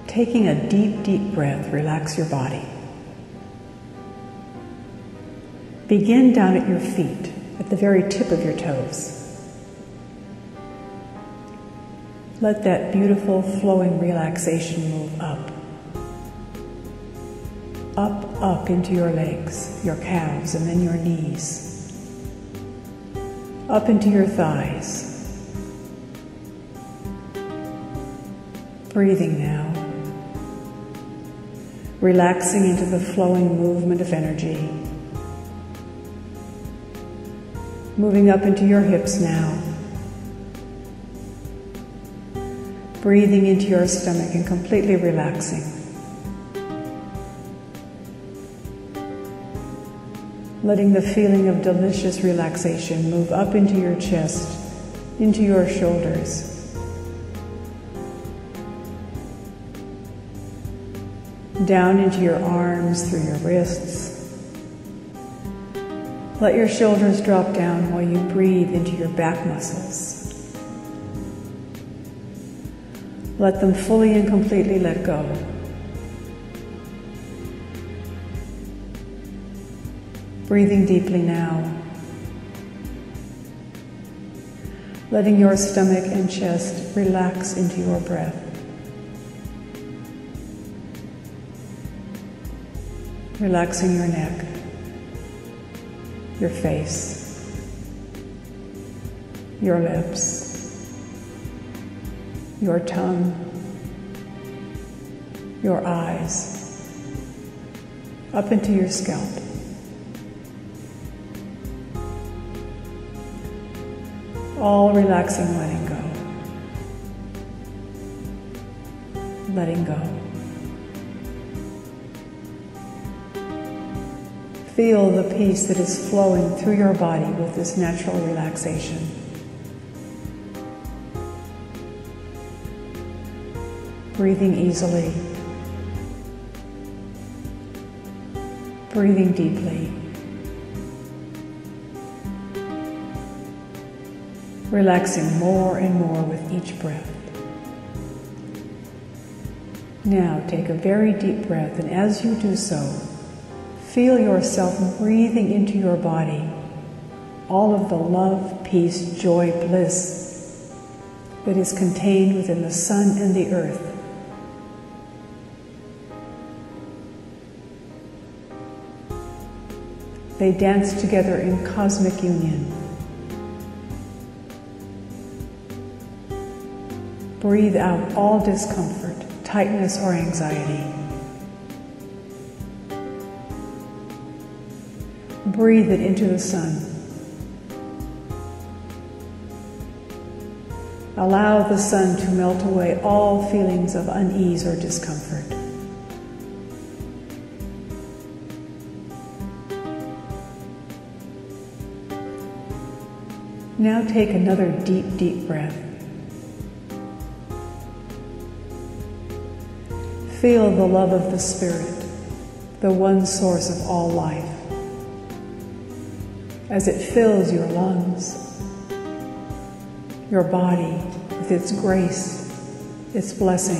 Taking a deep, deep breath, relax your body. Begin down at your feet, at the very tip of your toes. Let that beautiful flowing relaxation move up. Up, up into your legs, your calves, and then your knees. Up into your thighs. Breathing now. Relaxing into the flowing movement of energy. Moving up into your hips now. Breathing into your stomach and completely relaxing. Letting the feeling of delicious relaxation move up into your chest, into your shoulders. Down into your arms, through your wrists. Let your shoulders drop down while you breathe into your back muscles. Let them fully and completely let go. Breathing deeply now. Letting your stomach and chest relax into your breath. Relaxing your neck, your face, your lips, your tongue, your eyes, up into your scalp. All relaxing, letting go. Letting go. Feel the peace that is flowing through your body with this natural relaxation. Breathing easily. Breathing deeply. Relaxing more and more with each breath. Now take a very deep breath, and as you do so, feel yourself breathing into your body all of the love, peace, joy, bliss that is contained within the sun and the earth. They dance together in cosmic union. Breathe out all discomfort, tightness, or anxiety. Breathe it into the sun. Allow the sun to melt away all feelings of unease or discomfort. Now take another deep, deep breath. Feel the love of the Spirit, the one source of all life, as it fills your lungs, your body with its grace, its blessing.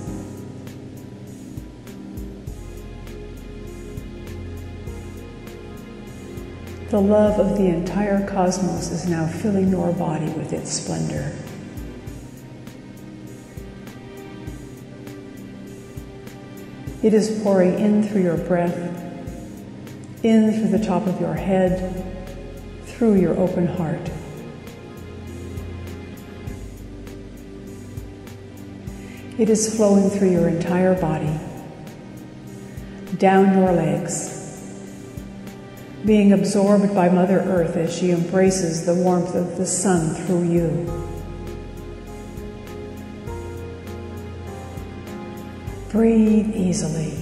The love of the entire cosmos is now filling your body with its splendor. It is pouring in through your breath, in through the top of your head, through your open heart. It is flowing through your entire body, down your legs, being absorbed by Mother Earth as she embraces the warmth of the sun through you. Breathe easily.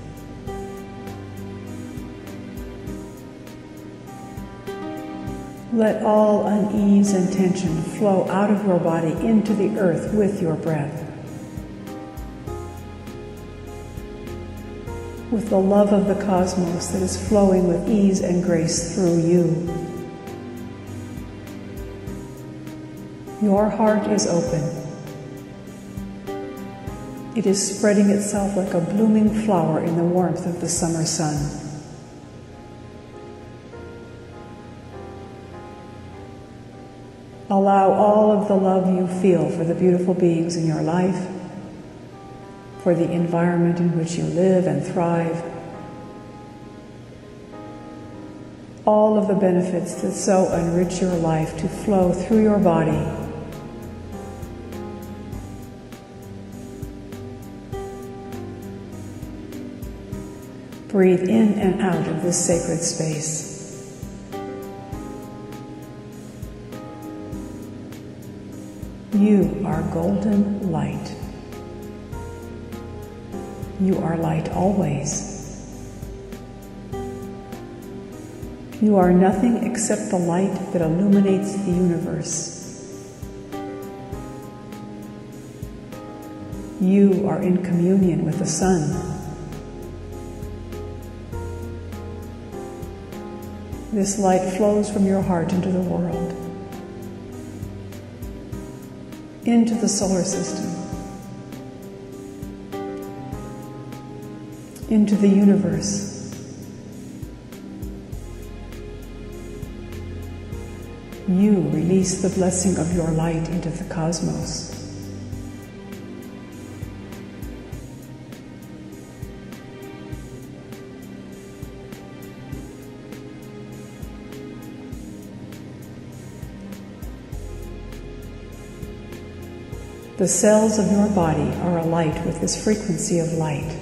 Let all unease and tension flow out of your body into the earth with your breath. With the love of the cosmos that is flowing with ease and grace through you. Your heart is open. It is spreading itself like a blooming flower in the warmth of the summer sun. Allow all of the love you feel for the beautiful beings in your life, for the environment in which you live and thrive, all of the benefits that so enrich your life to flow through your body. Breathe in and out of this sacred space. You are golden light. You are light always. You are nothing except the light that illuminates the universe. You are in communion with the sun. This light flows from your heart into the world, into the solar system, into the universe. You release the blessing of your light into the cosmos. The cells of your body are alight with this frequency of light.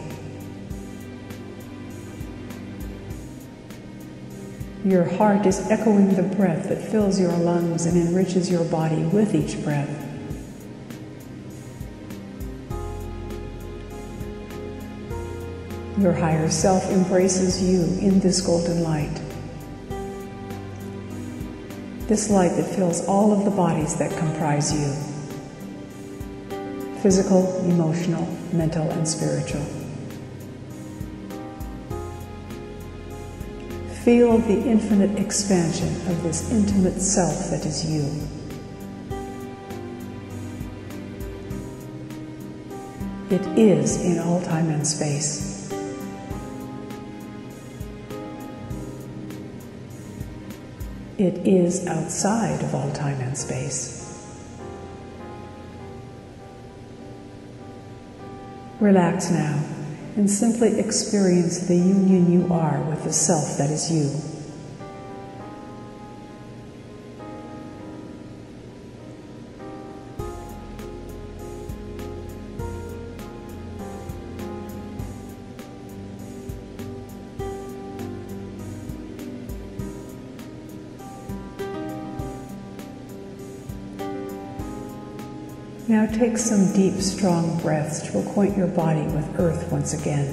Your heart is echoing the breath that fills your lungs and enriches your body with each breath. Your higher self embraces you in this golden light. This light that fills all of the bodies that comprise you. Physical, emotional, mental, and spiritual. Feel the infinite expansion of this intimate self that is you. It is in all time and space. It is outside of all time and space. Relax now and simply experience the union you are with the self that is you. Now take some deep, strong breaths to acquaint your body with earth once again.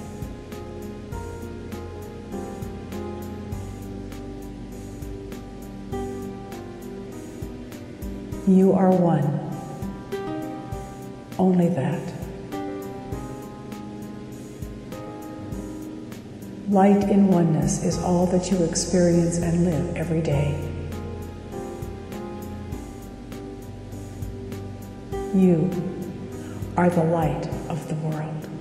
You are one. Only that. Light in oneness is all that you experience and live every day. You are the light of the world.